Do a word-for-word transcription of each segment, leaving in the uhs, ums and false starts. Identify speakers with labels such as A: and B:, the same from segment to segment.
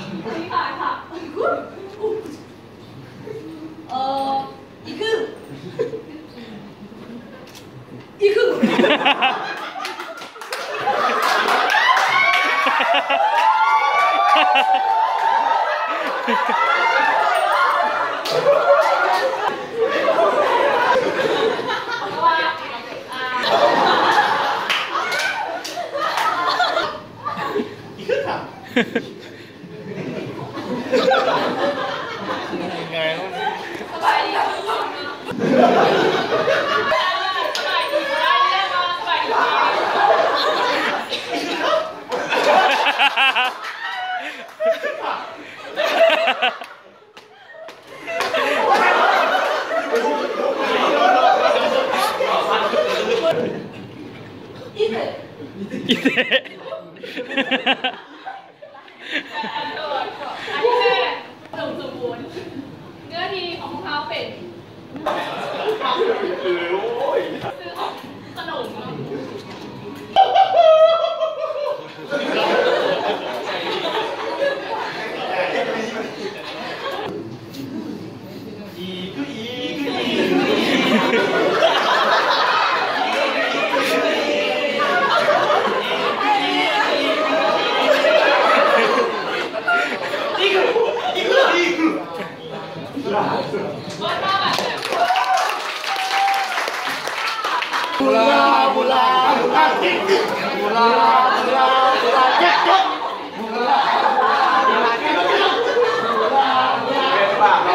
A: นี่ค่ะค่ะเอ่ออีกครึ่งอีกครึ่ง
B: ยังไงวะ
A: สบายดีสบายดีได้เรียกมาสบายดีอีเตะ
B: อีเตะ
A: อันที่แม่สมสมบูรณ์เนื้อทีของเขาเป็นซื้อของขนม
B: อีกอีกอีบุลาบุลาบุลาจิ๊กบุลาบุลาบุลาจิ๊กจิ๊กบุลาบุลาจิ๊กจิ๊กบุลาบุลาเป็นปากเรา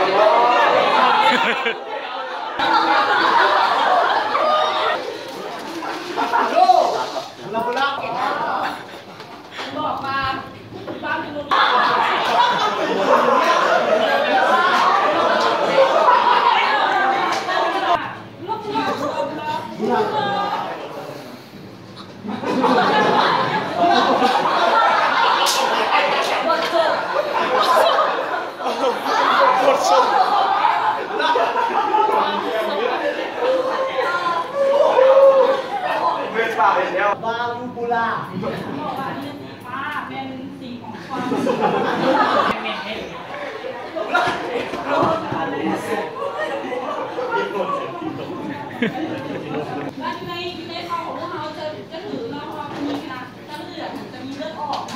B: โย่บุลาบุลา
A: บอกมาบ้านเป็นลูก
B: บาลูบูลา
A: บอกว่าเนี่ยสีฟ้าเป็นสีของความและในในคอของพวกเราจะจะถือเราเรามีนะจะเลือดจะมีเลือดออก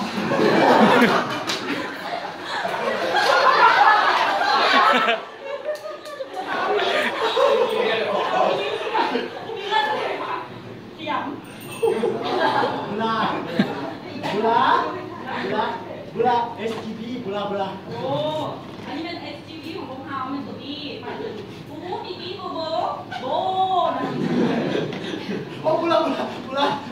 B: บุลาบุลาบุลาบุลา เอส จี พี บุลาบุลา
A: โอ้อันนี้เป็น เอส จี พี ของพวกเราเป็นตัวนี้มาถึงโอ้โหปีนี้โบโบโบนะ
B: โอ้บุลาบุลาบุลา